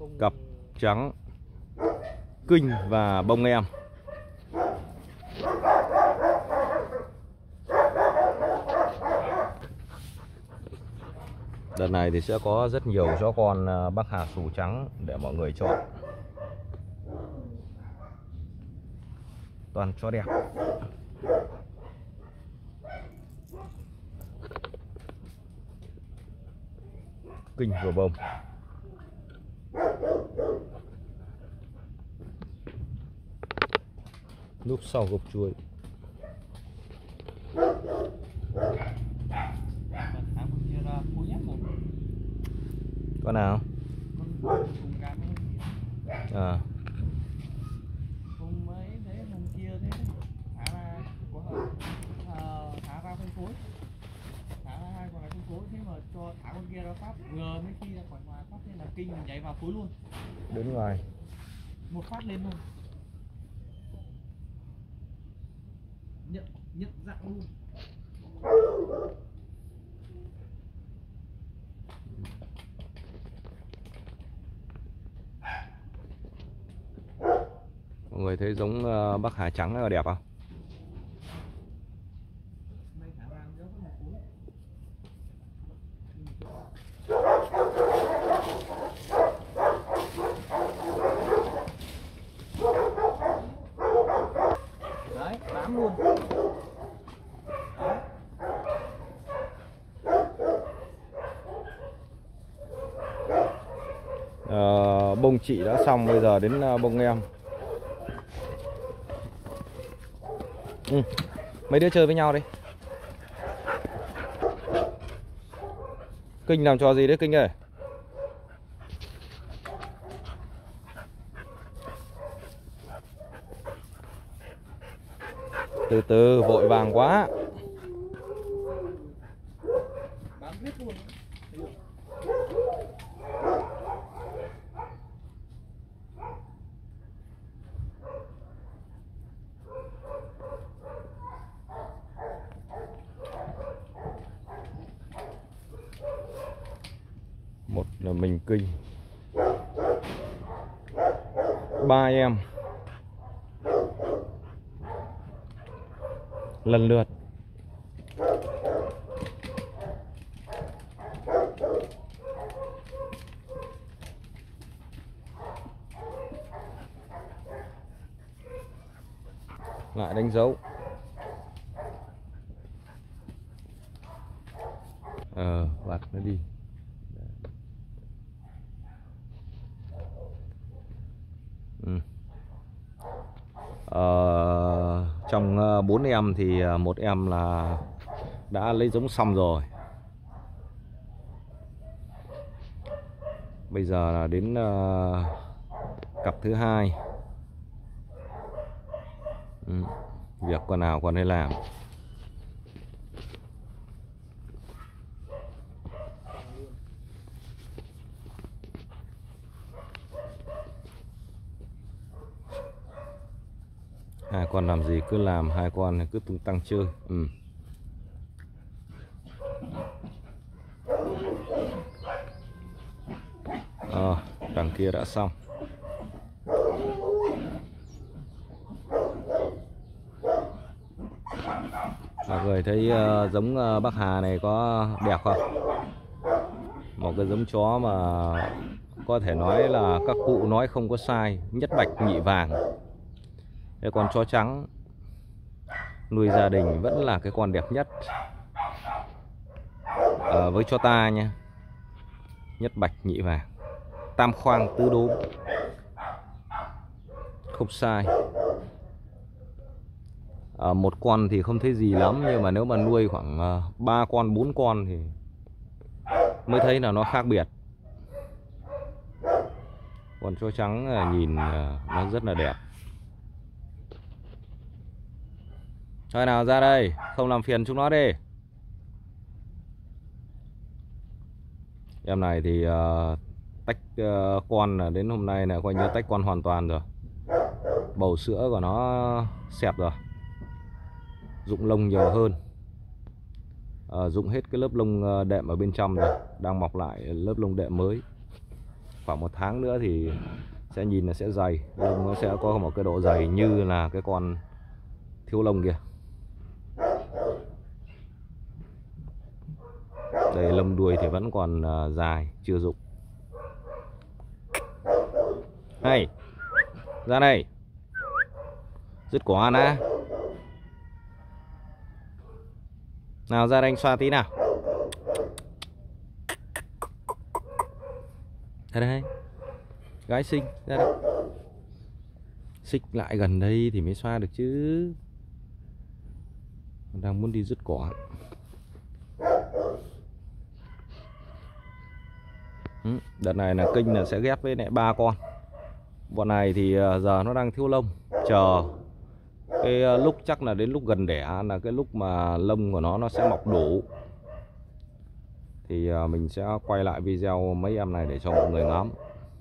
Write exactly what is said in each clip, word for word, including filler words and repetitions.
Cặp trắng kinh và bông em. Đợt này thì sẽ có rất nhiều chó con Bắc Hà xù trắng để mọi người chọn. Toàn chó đẹp. Kinh và bông. Núp sau gốc chuối. Con nào? À. Hôm mấy thế hôm kia thế thả ra có thả ra phân phối, thả ra hai con này phân phối, thế mà cho thả con kia ra phát vừa mấy khi ra khỏi ngoài phát nên là kinh mình nhảy vào phối luôn. Đến ngoài. Một phát lên luôn. Nhận nhận dạng luôn. Mọi người thấy giống uh, Bắc Hà trắng là đẹp không? Đấy, bám luôn. Uh, bông chị đã xong, bây giờ đến uh, bông em. Ừ. Mấy đứa chơi với nhau đi. Kinh làm trò gì đấy Kinh ơi? Từ từ, vội vàng quá. Một là mình Kinh, ba em lần lượt. Lại đánh dấu. Ờ, vặt nó đi. Ừ. Ờ, trong bốn em thì một em là đã lấy giống xong rồi. Bây giờ là đến uh, cặp thứ hai. Ừ. Việc con nào con ấy làm. Hai con làm gì cứ làm, hai con cứ tung tăng chơi. Ừ. À, đằng kia đã xong. Mọi người thấy uh, giống uh, Bắc Hà này có đẹp không? Một cái giống chó mà có thể nói là các cụ nói không có sai, nhất bạch nhị vàng. Cái con chó trắng nuôi gia đình vẫn là cái con đẹp nhất à, với chó ta nha. Nhất bạch nhị vàng, tam khoang tứ đốm, không sai. À, một con thì không thấy gì lắm, nhưng mà nếu mà nuôi khoảng ba con bốn con thì mới thấy là nó khác biệt. Con chó trắng nhìn nó rất là đẹp. Thôi nào ra đây, không làm phiền chúng nó đi. Em này thì uh, tách uh, con là đến hôm nay là coi như tách con hoàn toàn rồi. Bầu sữa của nó xẹp rồi, rụng lông nhiều hơn, uh, rụng hết cái lớp lông đệm ở bên trong rồi, đang mọc lại lớp lông đệm mới. khoảng một tháng nữa thì sẽ nhìn là sẽ dày, lông nó sẽ có một cái độ dày như là cái con thiếu lông kia. Đây lông đuôi thì vẫn còn uh, dài, chưa rụng. Này, ra đây, dứt quả nè. Nào ra đây anh xoa tí nào. Ra đây, gái xinh, ra đây. Xích lại gần đây thì mới xoa được chứ. Đang muốn đi dứt quả. Đợt này là kênh là sẽ ghép với lại ba con. Bọn này thì giờ nó đang thiếu lông, chờ cái lúc chắc là đến lúc gần đẻ là cái lúc mà lông của nó nó sẽ mọc đủ thì mình sẽ quay lại video mấy em này để cho mọi người ngắm.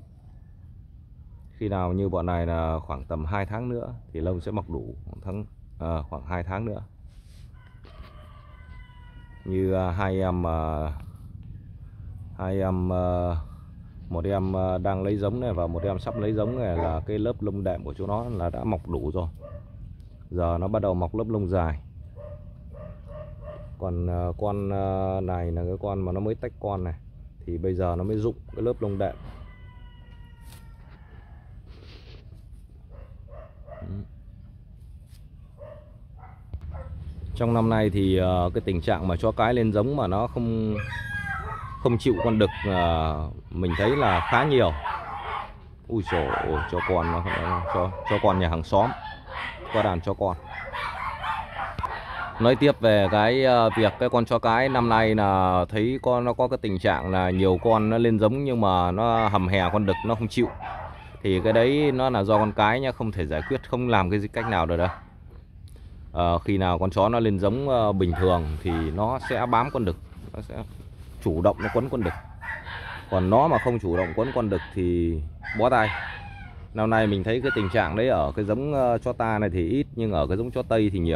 Khi nào như bọn này là khoảng tầm hai tháng nữa thì lông sẽ mọc đủ, tháng à, khoảng hai tháng nữa. Như hai em hai em một em đang lấy giống này và một em sắp lấy giống này là cái lớp lông đệm của chúng nó là đã mọc đủ rồi. Giờ nó bắt đầu mọc lớp lông dài. Còn con này là cái con mà nó mới tách con này thì bây giờ nó mới rụng cái lớp lông đệm. Trong năm nay thì cái tình trạng mà chó cái lên giống mà nó không không chịu con đực mình thấy là khá nhiều. Ui dồi ôi, cho con cho cho con nhà hàng xóm qua đàn cho con. Nói tiếp về cái việc cái con chó cái năm nay là thấy con nó có cái tình trạng là nhiều con nó lên giống nhưng mà nó hầm hè con đực nó không chịu. Thì cái đấy nó là do con cái nhá, không thể giải quyết, không làm cái gì cách nào được đâu. À, khi nào con chó nó lên giống bình thường thì nó sẽ bám con đực, nó sẽ chủ động nó quấn con đực. Còn nó mà không chủ động quấn con đực thì bó tay. Năm nay mình thấy cái tình trạng đấy ở cái giống chó ta này thì ít, nhưng ở cái giống chó Tây thì nhiều.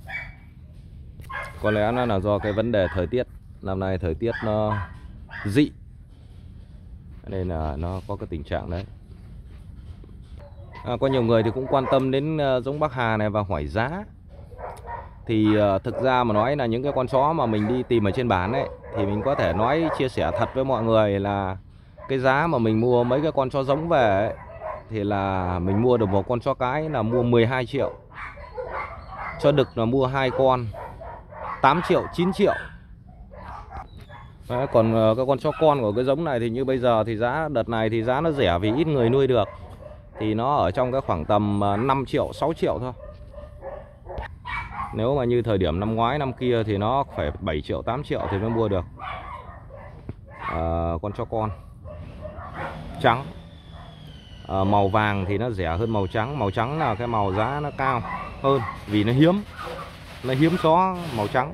Có lẽ nó là do cái vấn đề thời tiết. Năm nay thời tiết nó dị nên là nó có cái tình trạng đấy. À, có nhiều người thì cũng quan tâm đến giống Bắc Hà này và hỏi giá. Thì uh, thực ra mà nói là những cái con chó mà mình đi tìm ở trên bản ấy thì mình có thể nói chia sẻ thật với mọi người là cái giá mà mình mua mấy cái con chó giống về ấy, thì là mình mua được một con chó cái là mua mười hai triệu. Cho đực là mua hai con tám triệu, chín triệu. Đấy, còn uh, cái con chó con của cái giống này thì như bây giờ thì giá đợt này thì giá nó rẻ vì ít người nuôi được. Thì nó ở trong cái khoảng tầm uh, năm triệu, sáu triệu thôi. Nếu mà như thời điểm năm ngoái năm kia thì nó phải bảy triệu, tám triệu thì mới mua được à, con chó con trắng. à, Màu vàng thì nó rẻ hơn màu trắng. Màu trắng là cái màu giá nó cao hơn vì nó hiếm. Nó hiếm chó màu trắng.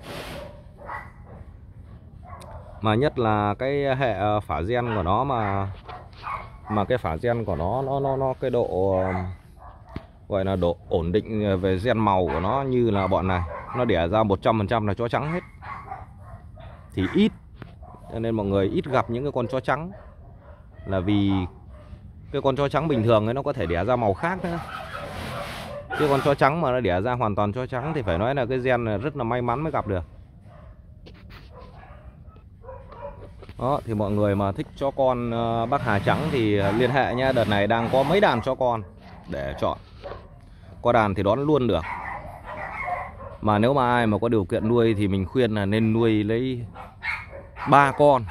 Mà nhất là cái hệ phả gen của nó mà Mà cái phả gen của nó Nó nó, nó cái độ gọi là độ ổn định về gen màu của nó như là bọn này. Nó đẻ ra một trăm phần trăm là chó trắng hết. Thì ít. Cho nên mọi người ít gặp những cái con chó trắng. Là vì cái con chó trắng bình thường ấy nó có thể đẻ ra màu khác nữa. Cái con chó trắng mà nó đẻ ra hoàn toàn chó trắng thì phải nói là cái gen này rất là may mắn mới gặp được. Đó, thì mọi người mà thích chó con Bắc Hà trắng thì liên hệ nha. Đợt này đang có mấy đàn chó con để chọn. Có đàn thì đón luôn được. Mà nếu mà ai mà có điều kiện nuôi thì mình khuyên là nên nuôi lấy ba con.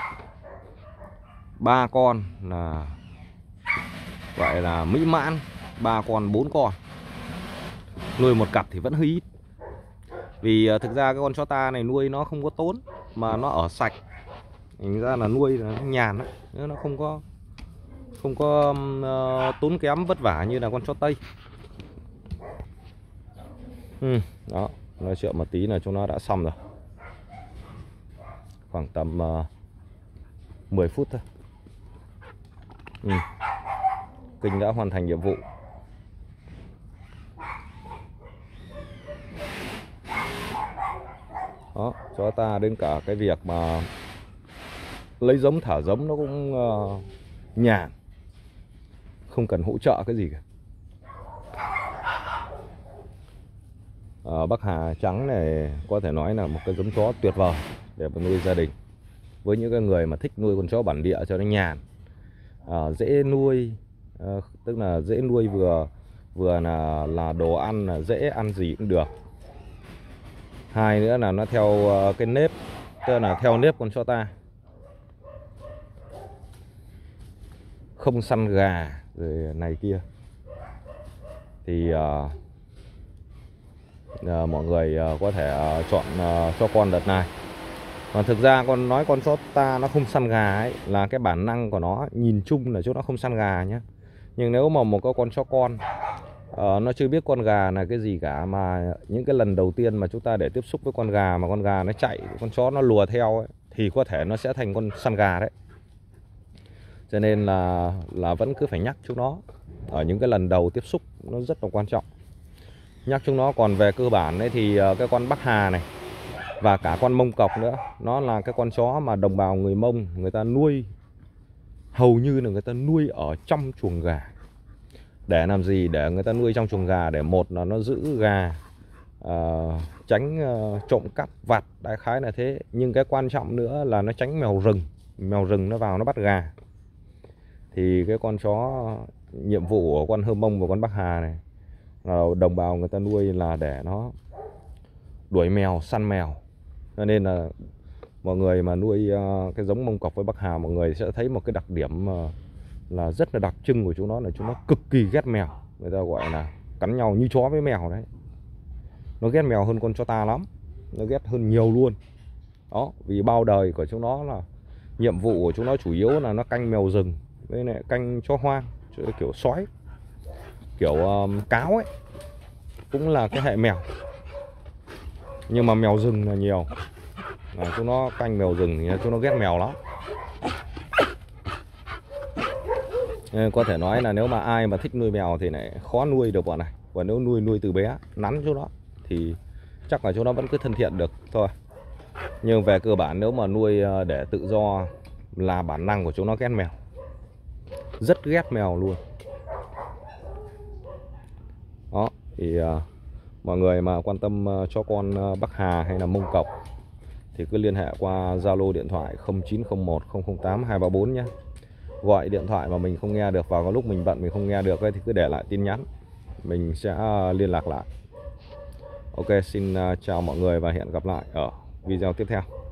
Ba con là gọi là mỹ mãn. Ba con, bốn con. Nuôi một cặp thì vẫn hơi ít. Vì thực ra cái con chó ta này nuôi nó không có tốn, mà nó ở sạch. Thành ra là nuôi là nó nhàn đó. Nó không có Không có uh, tốn kém vất vả như là con chó Tây. Ừ, đó, nói chuyện một tí là chúng nó đã xong rồi. Khoảng tầm uh, mười phút thôi. Ừ. Kênh đã hoàn thành nhiệm vụ. Đó, cho ta đến cả cái việc mà lấy giống thả giống nó cũng uh, nhàn, không cần hỗ trợ cái gì cả. À, Bắc Hà trắng này có thể nói là một cái giống chó tuyệt vời để mà nuôi gia đình, với những cái người mà thích nuôi con chó bản địa cho nó nhàn, à, dễ nuôi, à, tức là dễ nuôi, vừa vừa là là đồ ăn, là dễ ăn gì cũng được. Hai nữa là nó theo cái nếp, tức là theo nếp con chó ta, không săn gà rồi này kia. Thì uh, uh, mọi người uh, có thể uh, chọn uh, cho con đợt này. Còn thực ra con nói con chó ta nó không săn gà ấy là cái bản năng của nó, nhìn chung là chỗ nó không săn gà nhé. Nhưng nếu mà một con chó con uh, nó chưa biết con gà là cái gì cả, mà những cái lần đầu tiên mà chúng ta để tiếp xúc với con gà mà con gà nó chạy, con chó nó lùa theo ấy, thì có thể nó sẽ thành con săn gà đấy. Cho nên là là vẫn cứ phải nhắc chúng nó ở những cái lần đầu tiếp xúc, nó rất là quan trọng, nhắc chúng nó. Còn về cơ bản ấy thì cái con Bắc Hà này và cả con Mông Cọc nữa, nó là cái con chó mà đồng bào người Mông người ta nuôi, hầu như là người ta nuôi ở trong chuồng gà. Để làm gì? Để người ta nuôi trong chuồng gà để một là nó giữ gà, uh, tránh uh, trộm cắp vặt, đại khái là thế. Nhưng cái quan trọng nữa là nó tránh mèo rừng, mèo rừng nó vào nó bắt gà. Thì cái con chó, nhiệm vụ của con Hơ Mông và con Bắc Hà này là đồng bào người ta nuôi là để nó đuổi mèo, săn mèo. Cho nên là mọi người mà nuôi uh, cái giống Mông Cọc với Bắc Hà, mọi người sẽ thấy một cái đặc điểm uh, là rất là đặc trưng của chúng nó là chúng nó cực kỳ ghét mèo. Người ta gọi là cắn nhau như chó với mèo đấy. Nó ghét mèo hơn con chó ta lắm, nó ghét hơn nhiều luôn. Đó, vì bao đời của chúng nó là nhiệm vụ của chúng nó chủ yếu là nó canh mèo rừng với lại canh chó hoang, kiểu sói, kiểu um, cáo ấy, cũng là cái hệ mèo. Nhưng mà mèo rừng là nhiều, là chúng nó canh mèo rừng thì chúng nó ghét mèo lắm. Nên có thể nói là nếu mà ai mà thích nuôi mèo thì lại khó nuôi được bọn này. Và nếu nuôi nuôi từ bé, nắn chỗ nó thì chắc là chỗ nó vẫn cứ thân thiện được thôi. Nhưng về cơ bản nếu mà nuôi để tự do là bản năng của chúng nó ghét mèo, rất ghét mèo luôn. Đó, thì uh, mọi người mà quan tâm uh, cho con uh, Bắc Hà hay là Mông Cọc thì cứ liên hệ qua Zalo điện thoại không chín không một không không tám hai ba bốn nhé. Gọi điện thoại mà mình không nghe được, vào cái lúc mình bận mình không nghe được ấy, thì cứ để lại tin nhắn, mình sẽ uh, liên lạc lại. Ok, xin uh, chào mọi người và hẹn gặp lại ở video tiếp theo.